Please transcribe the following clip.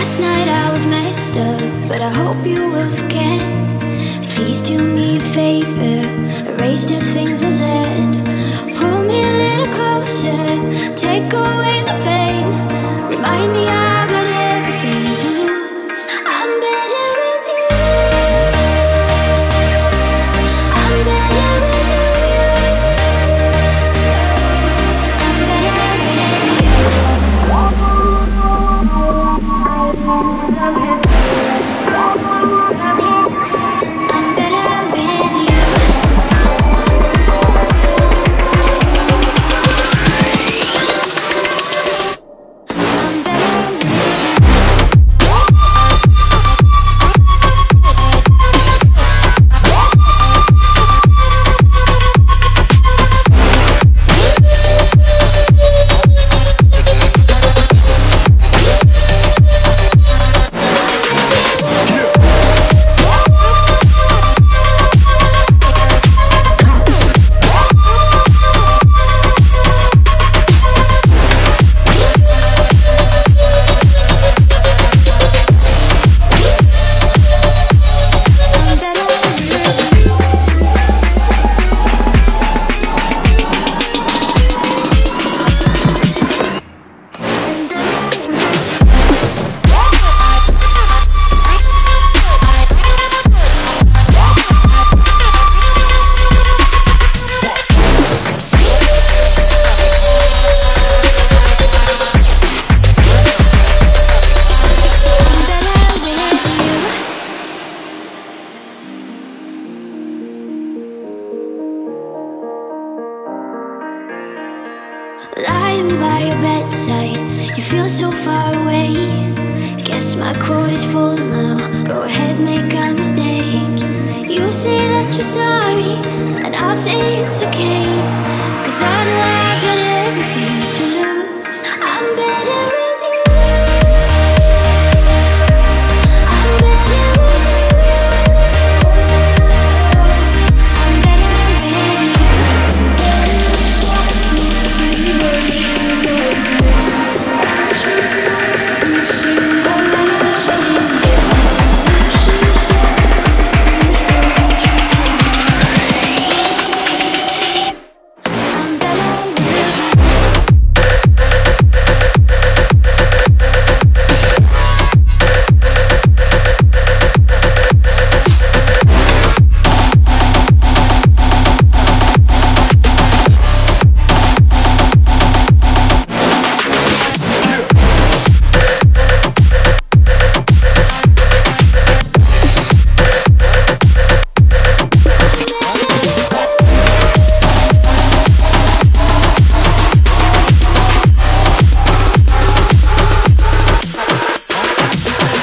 Last night I was messed up, but I hope you will forget. Please do me a favor, erase the things I said. Pull me a little closer, take away the pain. Remind me I got everything to lose. I'm better with you. I'm better with you. I'm better with you. I'm better with you. Lying by your bedside, you feel so far away. Guess my quote is full now, go ahead, make a mistake. You say that you're sorry, and I'll say it's okay, 'cause I know I got everything to